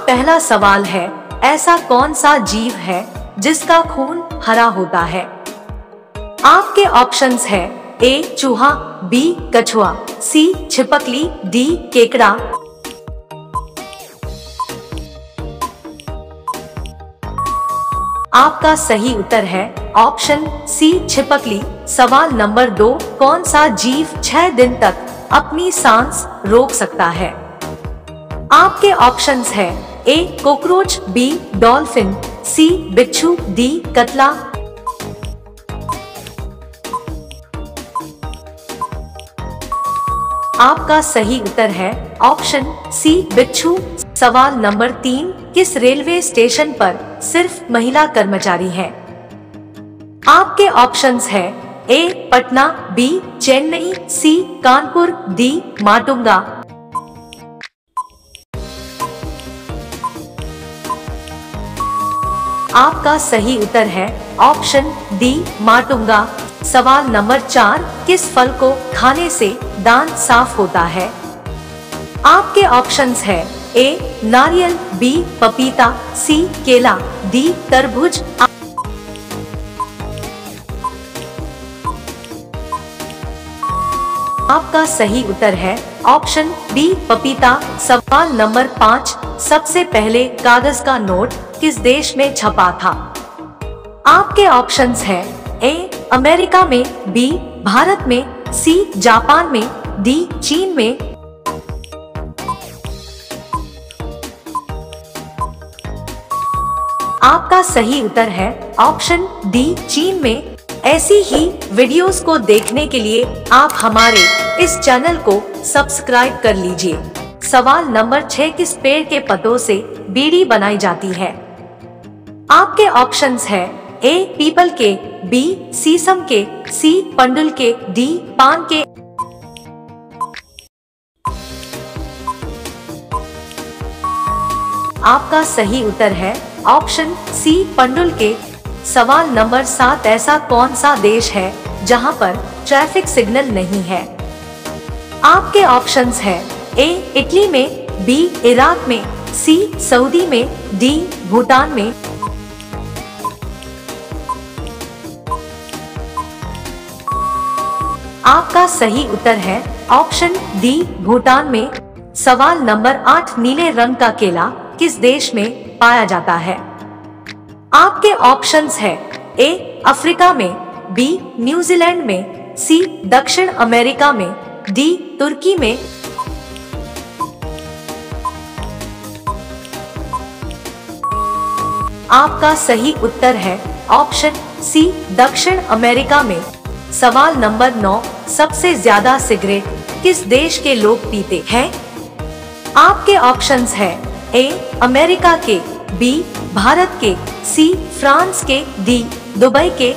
पहला सवाल है, ऐसा कौन सा जीव है जिसका खून हरा होता है? आपके ऑप्शंस है ए चूहा, बी कछुआ, सी छिपकली, डी केकड़ा। आपका सही उत्तर है ऑप्शन सी छिपकली। सवाल नंबर 2, कौन सा जीव 6 दिन तक अपनी सांस रोक सकता है? आपके ऑप्शंस है A cockroach, B dolphin, C बिच्छू, डी कतला। आपका सही उत्तर है ऑप्शन सी बिच्छू। सवाल नंबर 3, किस रेलवे स्टेशन पर सिर्फ महिला कर्मचारी हैं? आपके ऑप्शंस है A Patna, B Chennai, C Kanpur, D Matunga. आपका सही उत्तर है ऑप्शन डी माटुंगा। सवाल नंबर 4, किस फल को खाने से दांत साफ होता है? आपके ऑप्शंस है ए नारियल, बी पपीता, सी केला, डी तरबूज। आपका सही उत्तर है ऑप्शन बी पपीता। सवाल नंबर 5, सबसे पहले कागज का नोट किस देश में छपा था? आपके ऑप्शंस है ए अमेरिका में, बी भारत में, सी जापान में, डी चीन में। आपका सही उत्तर है ऑप्शन डी चीन में। ऐसी ही वीडियोस को देखने के लिए आप हमारे इस चैनल को सब्सक्राइब कर लीजिए। सवाल नंबर 6, किस पेड़ के पत्तों से बीड़ी बनाई जाती है? आपके ऑप्शंस है ए पीपल के, बी शीशम के, सी पंडुल के, डी पान के। आपका सही उत्तर है ऑप्शन सी पंडुल के। सवाल नंबर 7, ऐसा कौन सा देश है जहां पर ट्रैफिक सिग्नल नहीं है? आपके ऑप्शंस है ए इटली में, बी इराक में, सी सऊदी में, डी भूटान में। आपका सही उत्तर है ऑप्शन डी भूटान में। सवाल नंबर 8, नीले रंग का केला किस देश में पाया जाता है? आपके ऑप्शंस है ए अफ्रीका में, बी न्यूजीलैंड में, सी दक्षिण अमेरिका में, डी तुर्की में। आपका सही उत्तर है ऑप्शन सी दक्षिण अमेरिका में। सवाल नंबर 9, सबसे ज्यादा सिगरेट किस देश के लोग पीते हैं? आपके ऑप्शंस है ए अमेरिका के, बी भारत के, सी फ्रांस के, डी दुबई के।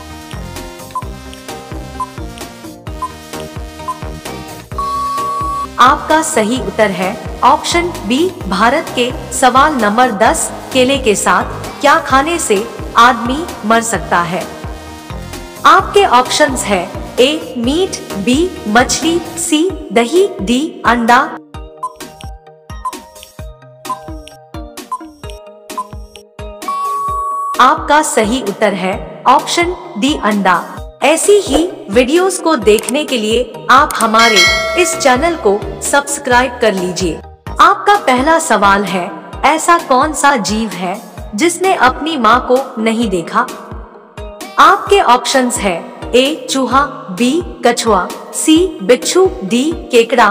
आपका सही उत्तर है ऑप्शन बी भारत के। सवाल नंबर 10, केले के साथ क्या खाने से आदमी मर सकता है? आपके ऑप्शंस है ए मीट, बी मछली, सी दही, डी अंडा। आपका सही उत्तर है ऑप्शन डी अंडा। ऐसी ही वीडियोस को देखने के लिए आप हमारे इस चैनल को सब्सक्राइब कर लीजिए। आपका पहला सवाल है, ऐसा कौन सा जीव है जिसने अपनी मां को नहीं देखा? आपके ऑप्शंस है ए चूहा, बी कछुआ, सी बिच्छू, डी केकड़ा।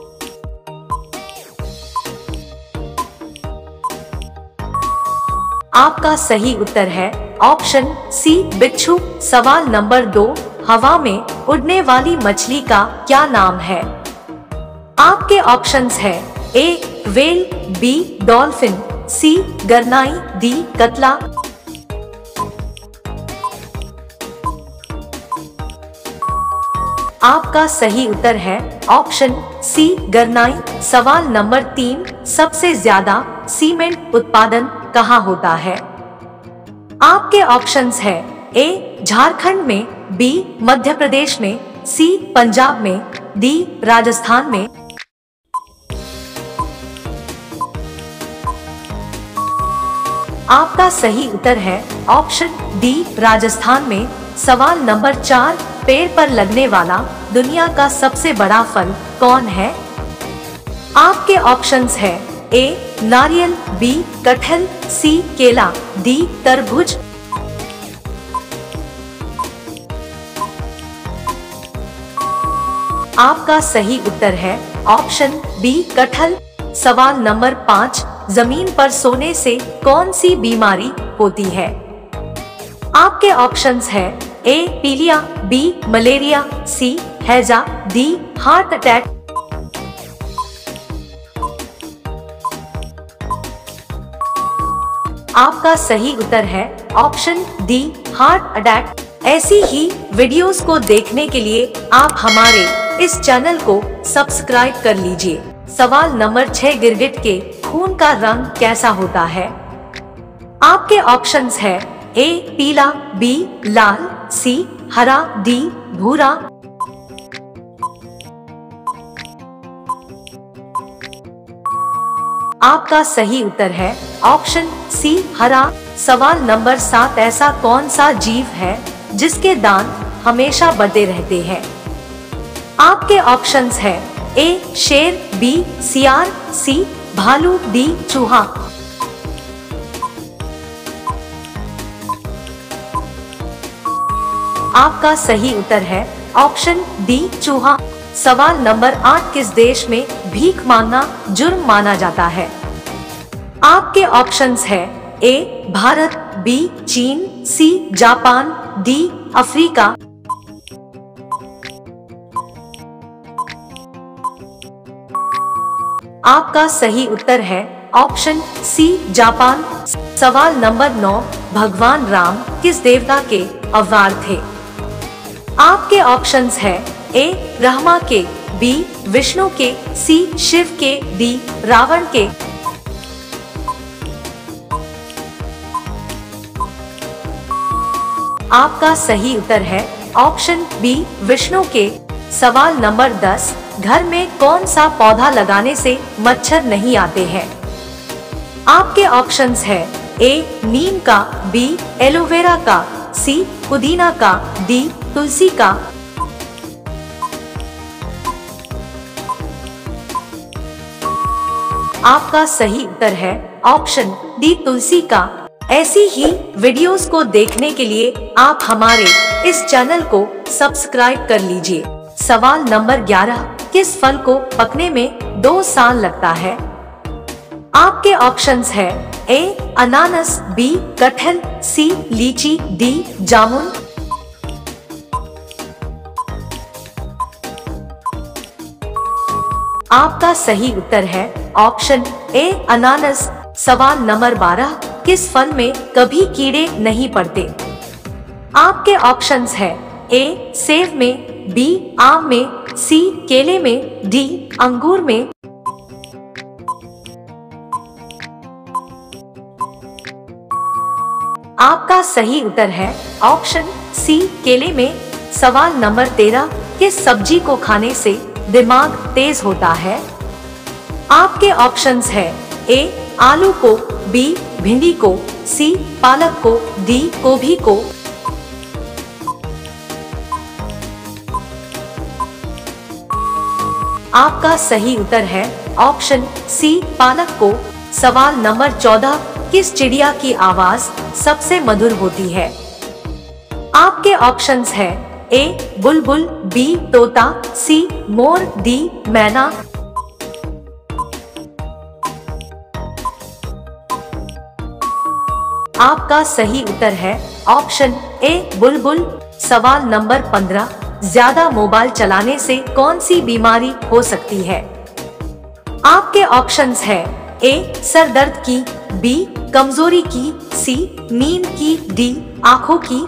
आपका सही उत्तर है ऑप्शन सी बिच्छू। सवाल नंबर 2, हवा में उड़ने वाली मछली का क्या नाम है? आपके ऑप्शंस है A whale, B dolphin, C गरनाई, डी कतला। आपका सही उत्तर है ऑप्शन सी गरनाई। सवाल नंबर 3, सबसे ज्यादा सीमेंट उत्पादन कहाँ होता है? आपके ऑप्शंस है ए झारखंड में, बी मध्य प्रदेश में, सी पंजाब में, डी राजस्थान में। आपका सही उत्तर है ऑप्शन डी राजस्थान में। सवाल नंबर 4, पेड़ पर लगने वाला दुनिया का सबसे बड़ा फल कौन है? आपके ऑप्शंस है ए नारियल, बी कटहल, सी केला, डी तरबूज। आपका सही उत्तर है ऑप्शन बी कटहल। सवाल नंबर 5, जमीन पर सोने से कौन सी बीमारी होती है? आपके ऑप्शंस है ए पीलिया, बी मलेरिया, सी हैजा, डी हार्ट अटैक। आपका सही उत्तर है ऑप्शन डी हार्ट अटैक। ऐसी ही वीडियोस को देखने के लिए आप हमारे इस चैनल को सब्सक्राइब कर लीजिए। सवाल नंबर 6, गिरगिट के खून का रंग कैसा होता है? आपके ऑप्शंस है ए पीला, बी लाल, सी हरा, डी भूरा। आपका सही उत्तर है ऑप्शन सी हरा। सवाल नंबर 7, ऐसा कौन सा जीव है जिसके दांत हमेशा बढ़ते रहते हैं? आपके ऑप्शंस है ए शेर, बी सियार, सी भालू, डी चूहा। आपका सही उत्तर है ऑप्शन डी चूहा। सवाल नंबर 8, किस देश में भीख मांगना जुर्म माना जाता है? आपके ऑप्शंस है ए भारत, बी चीन, सी जापान, डी अफ्रीका। आपका सही उत्तर है ऑप्शन सी जापान। सवाल नंबर 9, भगवान राम किस देवता के अवतार थे? आपके ऑप्शंस है ए ब्रह्मा के, बी विष्णु के, सी शिव के, डी रावण के। आपका सही उत्तर है ऑप्शन बी विष्णु के। सवाल नंबर 10, घर में कौन सा पौधा लगाने से मच्छर नहीं आते हैं? आपके ऑप्शंस है ए नीम का, बी एलोवेरा का, सी पुदीना का, डी तुलसी का। आपका सही उत्तर है ऑप्शन डी तुलसी का। ऐसी ही वीडियोस को देखने के लिए आप हमारे इस चैनल को सब्सक्राइब कर लीजिए। सवाल नंबर 11, किस फल को पकने में 2 साल लगता है? आपके ऑप्शंस है ए अनानास, बी कटहल, सी लीची, डी जामुन। आपका सही उत्तर है ऑप्शन ए अनानास। सवाल नंबर 12, किस फल में कभी कीड़े नहीं पड़ते? आपके ऑप्शंस है ए सेब में, बी आम में, सी केले में, डी अंगूर में। आपका सही उत्तर है ऑप्शन सी केले में। सवाल नंबर 13, किस सब्जी को खाने से दिमाग तेज होता है? आपके ऑप्शंस है ए आलू को, बी भिंडी को, सी पालक को, डी गोभी को। आपका सही उत्तर है ऑप्शन सी पालक को। सवाल नंबर 14, किस चिड़िया की आवाज सबसे मधुर होती है? आपके ऑप्शंस है ए बुलबुल, बी तोता, सी मोर, डी मैना। आपका सही उत्तर है ऑप्शन ए बुलबुल। सवाल नंबर 15, ज्यादा मोबाइल चलाने से कौन सी बीमारी हो सकती है? आपके ऑप्शंस है ए सर दर्द की, बी कमजोरी की, सी नींद की, डी आंखों की।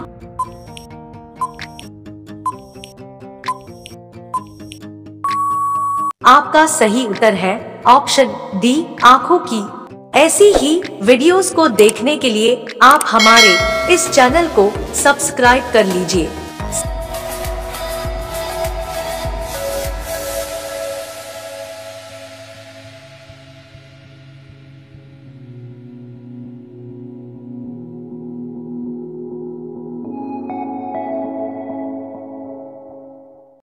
आपका सही उत्तर है ऑप्शन डी आंखों की। ऐसी ही वीडियोस को देखने के लिए आप हमारे इस चैनल को सब्सक्राइब कर लीजिए।